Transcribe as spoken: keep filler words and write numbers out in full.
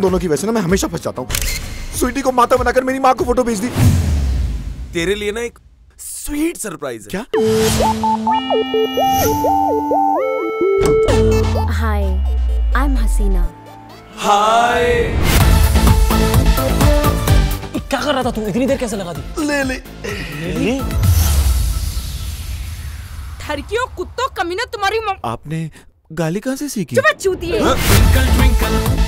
दोनों की वजह से ना मैं हमेशा फंस जाता हूँ। स्वीटी को माता बनाकर मेरी माँ को फोटो भेज दी। तेरे लिए ना एक स्वीट सरप्राइज है। क्या? Hi, I am Hasina. Hi. क्या कर रहा था तू? इतनी देर कैसे लगा दी? ले ले, ले ली? ठरकियों कुत्तों कमीना तुम्हारी मम... आपने गाली कहाँ से सीखी? चुप चूतिए।